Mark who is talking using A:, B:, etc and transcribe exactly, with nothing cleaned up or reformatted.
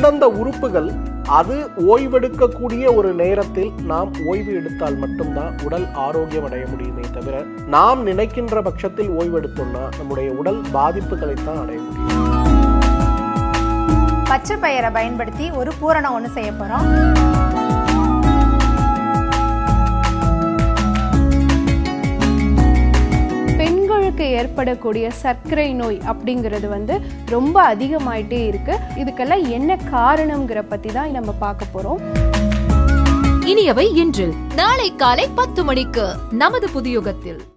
A: எந்தெந்த உறுப்புகள் அது ஓய்வெடுக்கக்கூடிய ஒரு நேரத்தில் நாம் ஓய்வு எடுத்தால் மட்டும்தான் உடல் ஆரோக்கியம் அடைய முடியுமே தவிர, நாம் நினைக்கின்ற பட்சத்தில் ஓய்வெடுத்தோம்னா நம்முடைய உடல் பாதிப்புகளைத்தான் அடைய முடியும்.
B: பச்சை பயிரை பயன்படுத்தி ஒரு பூரணம் ஒன்று செய்ய போறோம்.
C: பெண்களுக்கு ஏற்படக்கூடிய சர்க்கரை நோய் அப்படிங்கிறது வந்து ரொம்ப அதிகமாயிட்டே இருக்கு. இதுக்கெல்லாம் என்ன காரணம்ங்கிற பத்தி தான் நம்ம பார்க்க போறோம்.
D: இனியவை இன்று நாளை காலை பத்து மணிக்கு நமது புதியுகத்தில்.